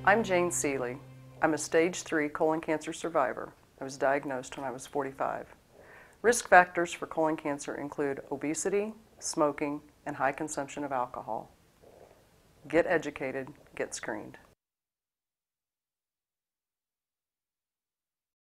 I'm Jane Seeley. I'm a stage 3 colon cancer survivor. I was diagnosed when I was 45. Risk factors for colon cancer include obesity, smoking, and high consumption of alcohol. Get educated, get screened.